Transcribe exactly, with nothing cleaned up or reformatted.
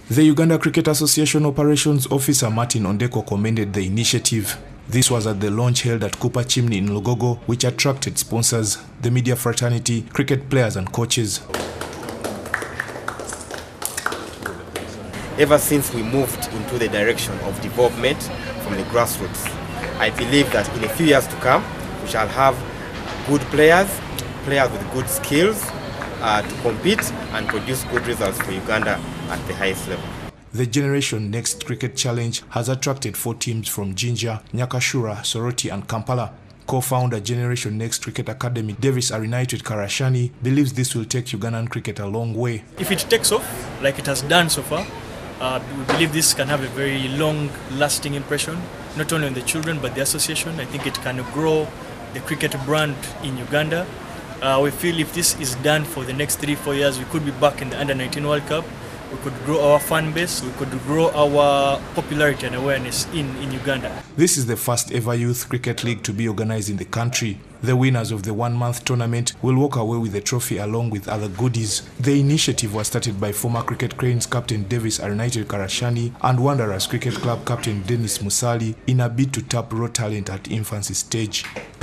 The Uganda Cricket Association Operations Officer Martin Ondeko commended the initiative. This was at the launch held at Cooper Chimney in Lugogo, which attracted sponsors, the media fraternity, cricket players and coaches. Ever since we moved into the direction of development from the grassroots, I believe that in a few years to come, we shall have good players, players with good skills uh, to compete and produce good results for Uganda at the highest level. The Generation Next Cricket Challenge has attracted four teams from Jinja, Nyakashura, Soroti and Kampala. Co-founder Generation Next Cricket Academy, Davis Arinaitwet Karashani, believes this will take Ugandan cricket a long way. If it takes off, like it has done so far, uh, we believe this can have a very long-lasting impression, not only on the children but the association. I think it can grow the cricket brand in Uganda. Uh, we feel if this is done for the next three, four years, we could be back in the under nineteen World Cup. We could grow our fan base, we could grow our popularity and awareness in, in Uganda. This is the first ever youth cricket league to be organized in the country. The winners of the one-month tournament will walk away with the trophy along with other goodies. The initiative was started by former Cricket Cranes captain Davis Arinaitwet Karashani and Wanderers Cricket Club captain Dennis Musali in a bid to tap raw talent at infancy stage.